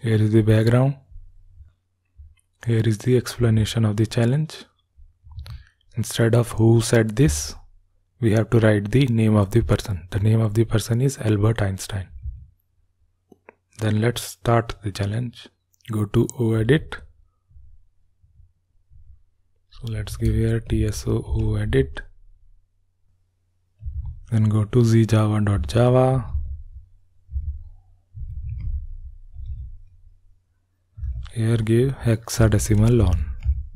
Here is the background. Here is the explanation of the challenge. Instead of who said this, we have to write the name of the person. The name of the person is Albert Einstein. Then let's start the challenge. Go to OEdit. So let's give here TSO OEdit. Then go to zjava.java. Here give hexadecimal on.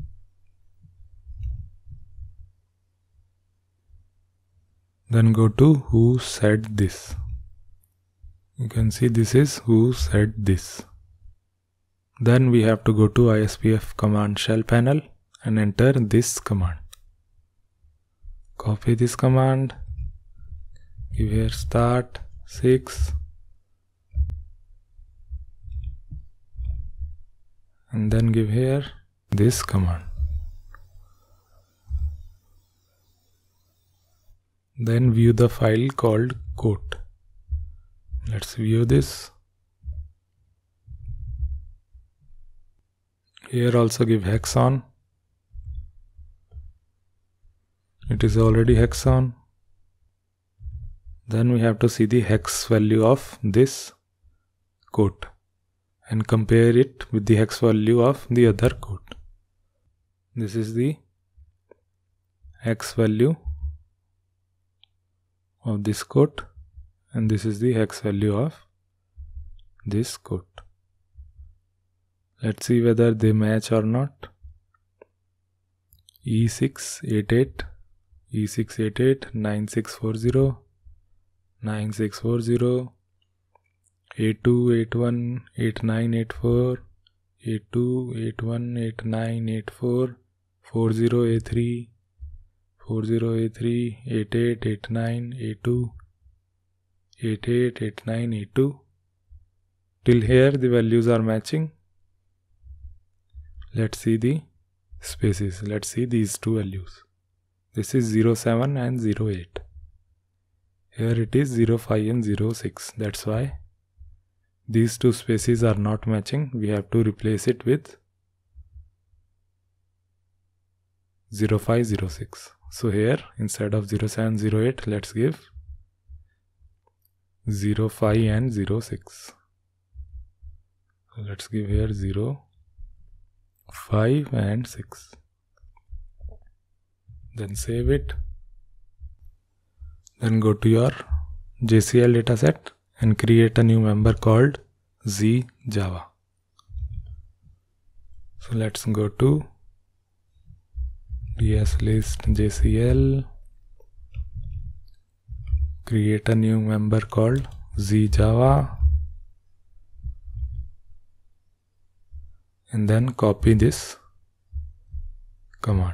Then go to who said this. You can see this is who said this. Then we have to go to ISPF command shell panel and enter this command. Copy this command. Give here start 6. And then give here this command. Then view the file called quote. Let's view this. Here also give hex on. It is already hex on. Then we have to see the hex value of this quote and compare it with the hex value of the other quote. This is the hex value of this quote and this is the hex value of this quote. Let's see whether they match or not. E688, E688, 9640, 9640, 8281, 8984, 82, 81, 89, 84, 40A3, 40A3, 88, 89, 82, 88, 89, 82. Till here the values are matching. Let's see the spaces. Let's see these two values. This is 07 and 08. Here it is 05 and 06. That's why these two spaces are not matching. We have to replace it with 0506. So here instead of 07, 08, let's give 05 and 06. So let's give here 05 and 6. Then save it. Then go to your JCL dataset and create a new member called ZJava. So let's go to DSList JCL, create a new member called ZJava, and then copy this command.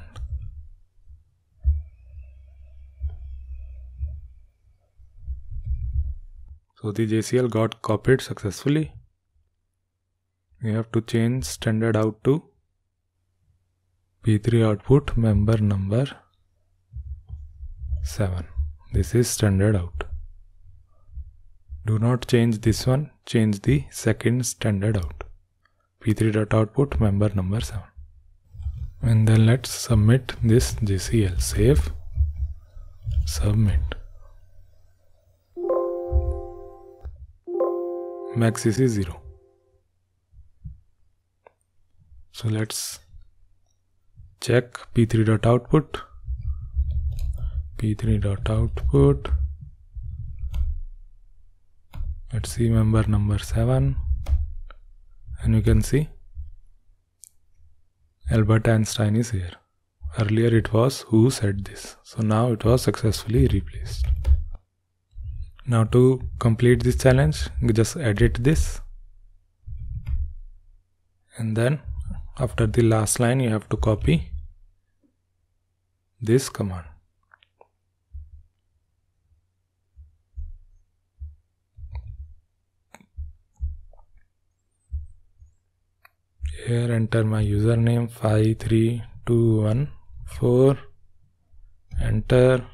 So the JCL got copied successfully. We have to change standard out to P3 output member number 7. This is standard out. Do not change this one, change the second standard out. P3.output member number 7. And then let's submit this JCL. Save, submit. Max is 0. So let's check P3.output. P3.output. Let's see member number 7. And you can see Albert Einstein is here. Earlier it was who said this. So now it was successfully replaced. Now to complete this challenge, just edit this. And then after the last line, you have to copy this command. Here enter my username 53214, enter,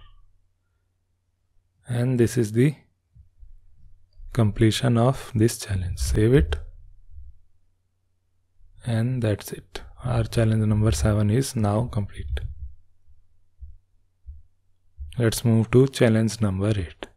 and this is the completion of this challenge. Save it, And that's it. Our challenge number 7 is now complete. Let's move to challenge number 8.